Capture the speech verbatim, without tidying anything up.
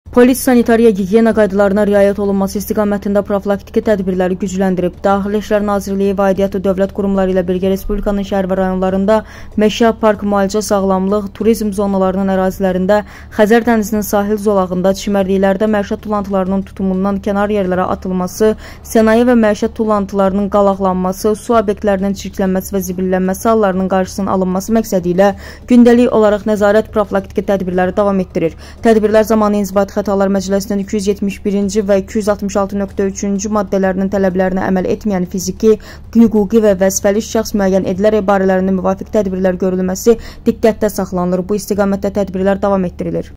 Polis sanitariya gigiyena qaydalarına riayət olunması istiqamətində profilaktiki tədbirləri gücləndirib. Daxili İşlər Nazirliyi və aidiyyatı dövlət qurumları ilə birgə Respublikanın şəhər və rayonlarında meşə, park, müalicə, sağlamlıq, turizm zonalarının ərazilərində, Xəzər dənizinin sahil zolağında, çimərliklərdə məişət tullantılarının tutumundan kənar yerlərə atılması, sənaye və məişət tullantılarının qalaqlanması, su obyektlərinin çirklənməsi və zibillənməsi hallarının qarşısının alınması məqsədi ilə gündəlik olaraq nəzarət profilaktiki tədbirləri davam etdirir. Tədbirlər zamanı İnzibati Xətalar Məcəlləsinin iki yüz yetmiş birinci və iki yüz altmış altı nöqtə üçüncü maddələrinin tələblərinə əməl etməyən fiziki, hüquqi və vəzifəli şəxs müəyyən edilərək barələrində müvafiq tədbirlər görülməsi diqqətdə saxlanılır. Bu istiqamətdə tədbirlər davam etdirilir.